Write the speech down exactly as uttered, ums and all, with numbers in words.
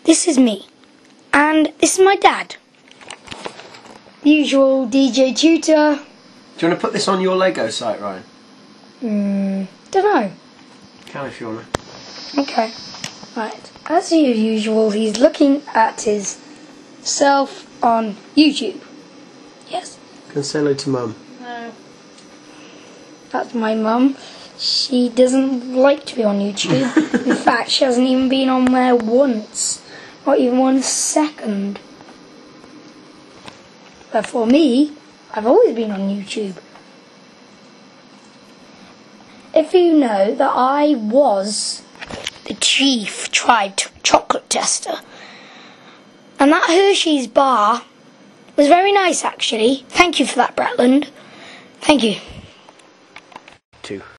this is me. And this is my dad. Usual D J tutor. Do you want to put this on your Lego site, Ryan? Hmm, don't know. Can if you want to. Okay. Right. As usual, he's looking at his self on YouTube. Yes? Can say hello to Mum. No. That's my mum. She doesn't like to be on YouTube. In fact, she hasn't even been on there once. Not even one second. But for me, I've always been on YouTube. If you know that I was the chief tribe chocolate tester. And that Hershey's bar was very nice, actually. Thank you for that, Bretland. Thank you. Two.